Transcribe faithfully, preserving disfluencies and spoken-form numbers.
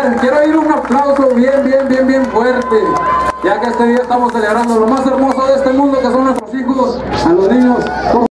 Felicidades. Quiero oír un aplauso bien, bien, bien, bien fuerte. Ya que este día estamos celebrando lo más hermoso de este mundo, que son nuestros hijos, a los niños.